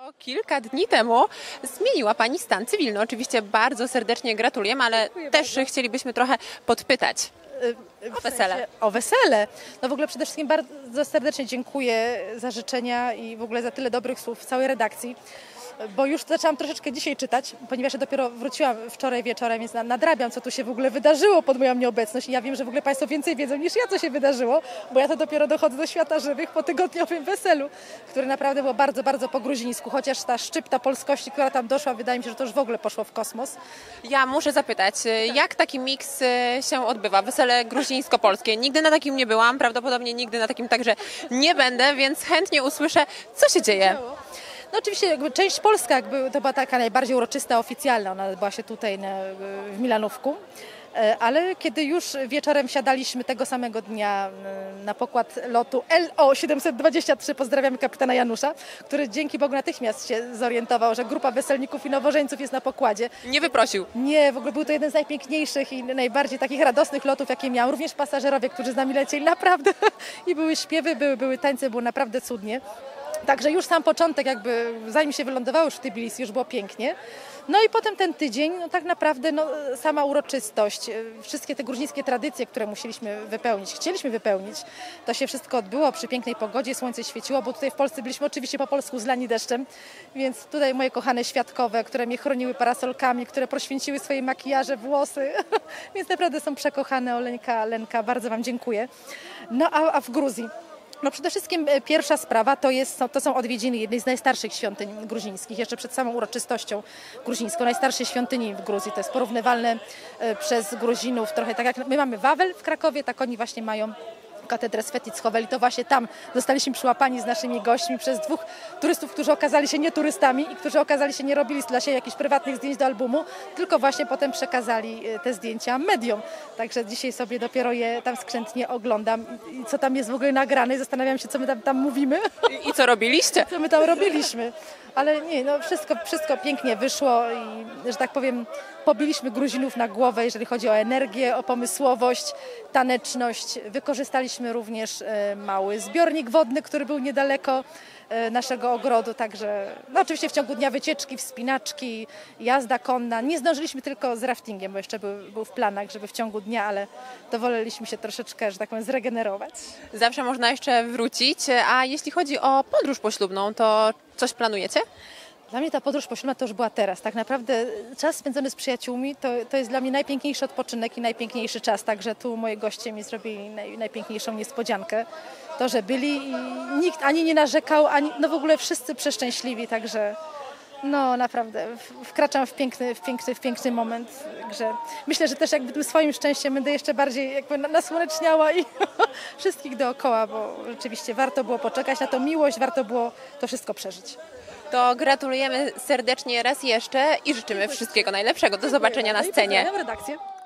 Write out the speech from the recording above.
bo kilka dni temu zmieniła Pani stan cywilny. Oczywiście bardzo serdecznie gratulujemy, ale też chcielibyśmy trochę podpytać o wesele. O wesele. No w ogóle przede wszystkim bardzo serdecznie dziękuję za życzenia i w ogóle za tyle dobrych słów w całej redakcji, bo już zaczęłam troszeczkę dzisiaj czytać, ponieważ ja dopiero wróciłam wczoraj wieczorem, więc nadrabiam, co tu się w ogóle wydarzyło pod moją nieobecność i ja wiem, że w ogóle Państwo więcej wiedzą niż ja, co się wydarzyło, bo ja to dopiero dochodzę do świata żywych po tygodniowym weselu, które naprawdę było bardzo, bardzo po gruzińsku, chociaż ta szczypta polskości, która tam doszła, wydaje mi się, że to już w ogóle poszło w kosmos. Ja muszę zapytać, jak taki miks się odbywa? Wesele gruzińsko-polskie. Nigdy na takim nie byłam, prawdopodobnie nigdy na takim także nie będę, więc chętnie usłyszę, co się dzieje. No oczywiście jakby część polska jakby to była taka najbardziej uroczysta, oficjalna, ona odbyła się tutaj w Milanówku, ale kiedy już wieczorem siadaliśmy tego samego dnia na pokład lotu LO-723, pozdrawiamy kapitana Janusza, który dzięki Bogu natychmiast się zorientował, że grupa weselników i nowożeńców jest na pokładzie. Nie wyprosił. Nie, w ogóle był to jeden z najpiękniejszych i najbardziej takich radosnych lotów, jakie miałam. Również pasażerowie, którzy z nami lecieli, naprawdę. I były śpiewy, były tańce, było naprawdę cudnie. Także już sam początek jakby, zanim się wylądowało już w Tbilisi, już było pięknie. No i potem ten tydzień, no tak naprawdę sama uroczystość, wszystkie te gruzińskie tradycje, które chcieliśmy wypełnić, to się wszystko odbyło przy pięknej pogodzie, słońce świeciło, bo tutaj w Polsce byliśmy oczywiście po polsku zlani deszczem, więc tutaj moje kochane świadkowe, które mnie chroniły parasolkami, które poświęciły swoje makijaże, włosy, więc naprawdę są przekochane. Oleńka, Lenka, bardzo Wam dziękuję. No a w Gruzji? No przede wszystkim pierwsza sprawa to są odwiedziny jednej z najstarszych świątyń gruzińskich, jeszcze przed samą uroczystością gruzińską. Najstarszej świątyni w Gruzji, to jest porównywalne przez Gruzinów trochę tak jak my mamy Wawel w Krakowie, tak oni właśnie mają katedrę Svetichoveli. To właśnie tam zostaliśmy przyłapani z naszymi gośćmi przez dwóch turystów, którzy okazali się nie turystami i którzy okazali się nie robili dla siebie jakichś prywatnych zdjęć do albumu, tylko właśnie potem przekazali te zdjęcia mediom. Także dzisiaj sobie dopiero je tam skrzętnie oglądam i co tam jest w ogóle nagrane. Zastanawiam się, co my tam mówimy. I co robiliście? Co my tam robiliśmy. Ale nie, no wszystko pięknie wyszło i, że tak powiem, pobiliśmy Gruzinów na głowę, jeżeli chodzi o energię, o pomysłowość, taneczność. Wykorzystaliśmy również mały zbiornik wodny, który był niedaleko naszego ogrodu, także no oczywiście w ciągu dnia wycieczki, wspinaczki, jazda konna. Nie zdążyliśmy tylko z raftingiem, bo jeszcze był w planach, żeby w ciągu dnia, ale woleliśmy się troszeczkę, że tak powiem, zregenerować. Zawsze można jeszcze wrócić, a jeśli chodzi o podróż poślubną, to coś planujecie? Dla mnie ta podróż poślubna to już była teraz. Tak naprawdę czas spędzony z przyjaciółmi to jest dla mnie najpiękniejszy odpoczynek i najpiękniejszy czas. Także tu moi goście mi zrobili najpiękniejszą niespodziankę. To, że byli i nikt ani nie narzekał, ani w ogóle wszyscy przeszczęśliwi. Także no naprawdę wkraczam w piękny moment. Także myślę, że też jakby tym swoim szczęściem będę jeszcze bardziej jakby nasłoneczniała i wszystkich dookoła, bo rzeczywiście warto było poczekać na tą miłość, warto było to wszystko przeżyć. To gratulujemy serdecznie raz jeszcze i życzymy wszystkiego najlepszego. Do zobaczenia na scenie. Pozdrawiam redakcję.